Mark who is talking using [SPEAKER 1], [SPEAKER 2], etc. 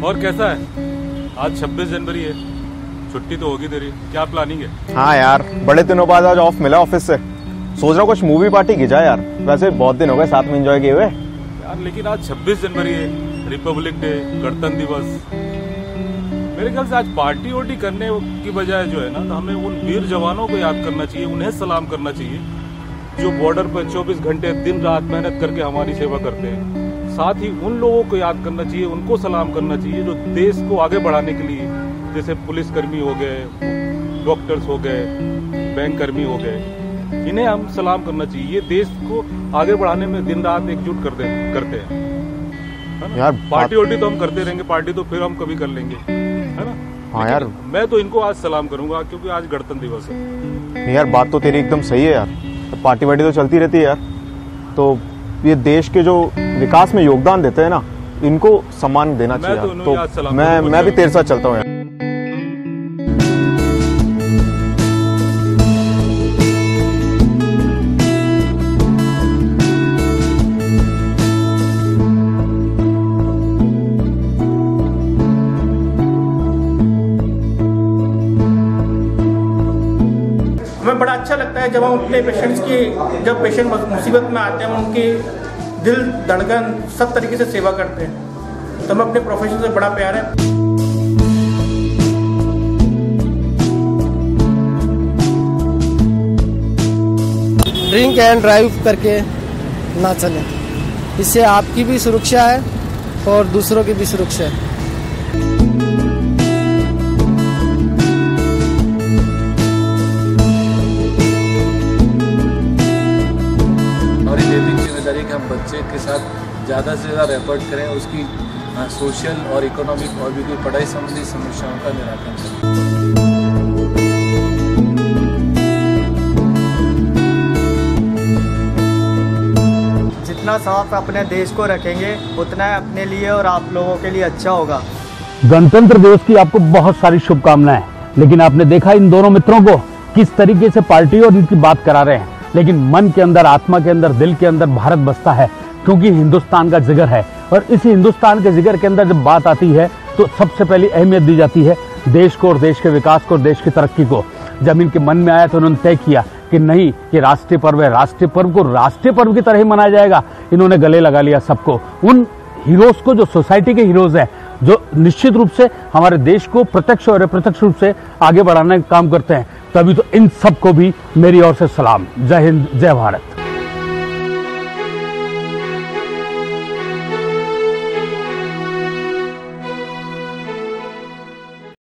[SPEAKER 1] और कैसा है? आज 26 जनवरी है, छुट्टी तो होगी तेरी, क्या प्लानिंग है?
[SPEAKER 2] हाँ यार, बड़े दिनों बाद आज ऑफ मिला ऑफिस से। सोच रहा हूँ कुछ मूवी पार्टी की जाए यार। वैसे बहुत दिन हो गए साथ में एंजॉय किए हुए
[SPEAKER 1] यार, लेकिन आज 26 जनवरी है, रिपब्लिक डे, गणतंत्र दिवस। मेरे ख्याल से आज पार्टी वार्टी करने की बजाय जो है ना, तो हमें उन वीर जवानों को याद करना चाहिए, उन्हें सलाम करना चाहिए जो बॉर्डर पर 24 घंटे दिन रात मेहनत करके हमारी सेवा करते हैं। साथ ही उन लोगों को याद करना चाहिए, उनको सलाम करना चाहिए जो देश को आगे बढ़ाने के लिए, जैसे पुलिसकर्मी हो गए, डॉक्टर्स हो गए, बैंक कर्मी हो गए, इन्हें हम सलाम करना चाहिए। ये देश को आगे बढ़ाने में दिन रात एकजुट करते हैं, है ना? यार पार्टी वार्टी तो हम करते रहेंगे, पार्टी तो फिर हम कभी कर लेंगे, है ना? हाँ यार, मैं तो इनको आज सलाम करूंगा क्योंकि आज गणतंत्र दिवस है।
[SPEAKER 2] यार बात तो तेरी एकदम सही है यार, तो पार्टी वार्टी तो चलती रहती है यार। तो ये देश के जो विकास में योगदान देते हैं ना, इनको सम्मान देना चाहिए। तो मैं भी तेरे साथ चलता हूँ यार।
[SPEAKER 3] हमें बड़ा अच्छा लगता है जब हम अपने पेशेंट्स की, जब पेशेंट मुसीबत में आते हैं, हम उनकी दिल धड़कन सब तरीके से सेवा करते हैं। तो हमें अपने प्रोफेशन से बड़ा प्यार है।
[SPEAKER 4] ड्रिंक एंड ड्राइव करके ना चलें, इससे आपकी भी सुरक्षा है और दूसरों की भी सुरक्षा है।
[SPEAKER 5] कि हम बच्चे के साथ ज़्यादा से ज़्यादा रेफर करें, उसकी सोशल और इकोनॉमिक और भी कोई पढ़ाई संबंधी समस्याओं का निराकरण करें।
[SPEAKER 4] जितना साफ अपने देश को रखेंगे उतना अपने लिए और आप लोगों के लिए अच्छा होगा।
[SPEAKER 6] गणतंत्र दिवस की आपको बहुत सारी शुभकामनाएं। लेकिन आपने देखा इन दोनों मित्रों को किस तरीके से पार्टी और इनकी बात करा रहे हैं, लेकिन मन के अंदर, आत्मा के अंदर, दिल के अंदर भारत बसता है, क्योंकि हिंदुस्तान का जिगर है। और इसी हिंदुस्तान के जिगर के अंदर जब बात आती है तो सबसे पहली अहमियत दी जाती है देश को और देश के विकास को और देश की तरक्की को। जब इनके मन में आया तो उन्होंने तय किया कि नहीं, ये राष्ट्रीय पर्व है, राष्ट्रीय पर्व को राष्ट्रीय पर्व की तरह ही मनाया जाएगा। इन्होंने गले लगा लिया सबको, उन हीरोज को जो सोसाइटी के हीरोज हैं, जो निश्चित रूप से हमारे देश को प्रत्यक्ष और अप्रत्यक्ष रूप से आगे बढ़ाने का काम करते हैं। तभी तो इन सबको भी मेरी ओर से सलाम। जय हिंद, जय भारत।